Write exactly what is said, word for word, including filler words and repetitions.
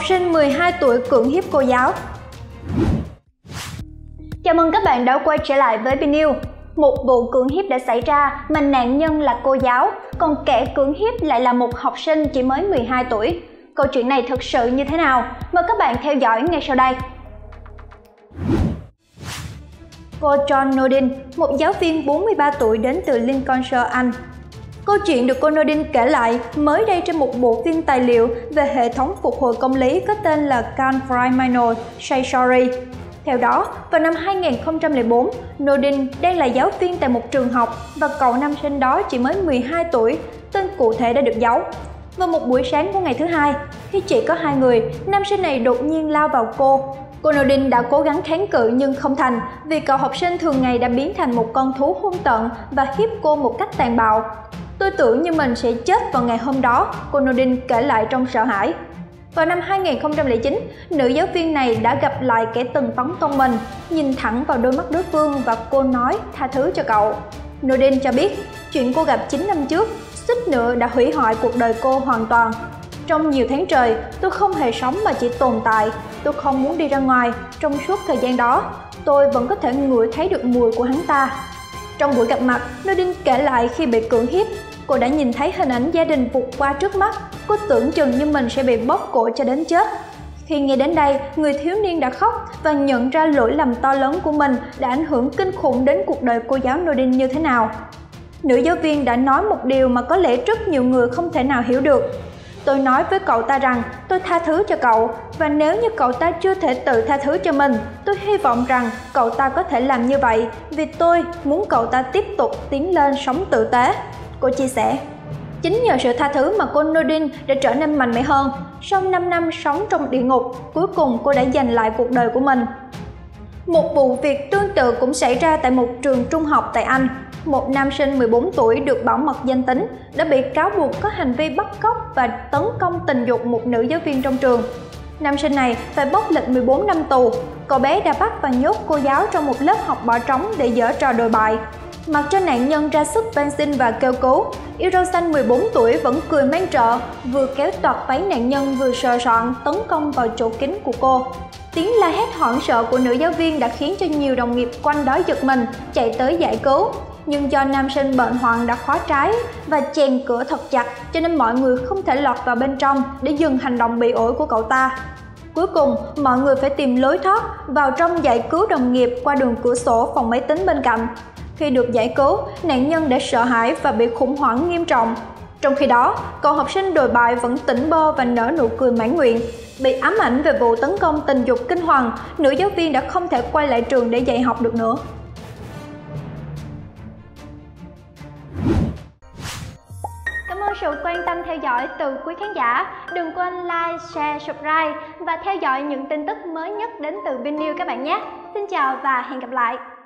sinh mười hai tuổi cưỡng hiếp cô giáo. Chào mừng các bạn đã quay trở lại với BNews. Một vụ cưỡng hiếp đã xảy ra mà nạn nhân là cô giáo, còn kẻ cưỡng hiếp lại là một học sinh chỉ mới mười hai tuổi. Câu chuyện này thực sự như thế nào? Mời các bạn theo dõi ngay sau đây. Cô John Nordin, một giáo viên bốn mươi ba tuổi đến từ Lincolnshire, Anh. Câu chuyện được cô Nordin kể lại mới đây trên một bộ phim tài liệu về hệ thống phục hồi công lý có tên là Can't Criminal Say Sorry. Theo đó, vào năm hai nghìn không trăm lẻ bốn, Nordin đang là giáo viên tại một trường học và cậu nam sinh đó chỉ mới mười hai tuổi, tên cụ thể đã được giấu. Vào một buổi sáng của ngày thứ hai, khi chỉ có hai người, nam sinh này đột nhiên lao vào cô. Cô Nordin đã cố gắng kháng cự nhưng không thành vì cậu học sinh thường ngày đã biến thành một con thú hung tợn và hiếp cô một cách tàn bạo. Tôi tưởng như mình sẽ chết vào ngày hôm đó, cô Nordin kể lại trong sợ hãi. Vào năm hai nghìn không trăm lẻ chín, nữ giáo viên này đã gặp lại kẻ từng tấn công mình, nhìn thẳng vào đôi mắt đối phương và cô nói tha thứ cho cậu. Nordin cho biết, chuyện cô gặp chín năm trước, suýt nữa đã hủy hoại cuộc đời cô hoàn toàn. Trong nhiều tháng trời, tôi không hề sống mà chỉ tồn tại, tôi không muốn đi ra ngoài. Trong suốt thời gian đó, tôi vẫn có thể ngửi thấy được mùi của hắn ta. Trong buổi gặp mặt, Nordin kể lại khi bị cưỡng hiếp, cô đã nhìn thấy hình ảnh gia đình vụt qua trước mắt, cô tưởng chừng như mình sẽ bị bóp cổ cho đến chết. Khi nghe đến đây, người thiếu niên đã khóc và nhận ra lỗi lầm to lớn của mình đã ảnh hưởng kinh khủng đến cuộc đời cô giáo Nordin như thế nào. Nữ giáo viên đã nói một điều mà có lẽ rất nhiều người không thể nào hiểu được. Tôi nói với cậu ta rằng tôi tha thứ cho cậu, và nếu như cậu ta chưa thể tự tha thứ cho mình, tôi hy vọng rằng cậu ta có thể làm như vậy vì tôi muốn cậu ta tiếp tục tiến lên sống tử tế, cô chia sẻ. Chính nhờ sự tha thứ mà cô Nordin đã trở nên mạnh mẽ hơn. Sau năm năm sống trong địa ngục, cuối cùng cô đã giành lại cuộc đời của mình. Một vụ việc tương tự cũng xảy ra tại một trường trung học tại Anh. Một nam sinh mười bốn tuổi được bảo mật danh tính đã bị cáo buộc có hành vi bắt cóc và tấn công tình dục một nữ giáo viên trong trường. Nam sinh này phải bốc lịch mười bốn năm tù. Cậu bé đã bắt và nhốt cô giáo trong một lớp học bỏ trống để giở trò đồi bại. Mặc cho nạn nhân ra sức van xin và kêu cứu, yêu râu xanh mười bốn tuổi vẫn cười mang trợ, vừa kéo toạc váy nạn nhân vừa sờ soạng tấn công vào chỗ kính của cô. Tiếng la hét hoảng sợ của nữ giáo viên đã khiến cho nhiều đồng nghiệp quanh đó giật mình, chạy tới giải cứu. Nhưng do nam sinh bệnh hoạn đã khóa trái và chèn cửa thật chặt, cho nên mọi người không thể lọt vào bên trong để dừng hành động bị ổi của cậu ta. Cuối cùng, mọi người phải tìm lối thoát vào trong giải cứu đồng nghiệp qua đường cửa sổ phòng máy tính bên cạnh. Khi được giải cứu, nạn nhân đã sợ hãi và bị khủng hoảng nghiêm trọng. Trong khi đó, cậu học sinh đồi bại vẫn tỉnh bơ và nở nụ cười mãn nguyện. Bị ám ảnh về vụ tấn công tình dục kinh hoàng, nữ giáo viên đã không thể quay lại trường để dạy học được nữa. Cảm ơn sự quan tâm theo dõi từ quý khán giả. Đừng quên like, share, subscribe và theo dõi những tin tức mới nhất đến từ BNews các bạn nhé. Xin chào và hẹn gặp lại.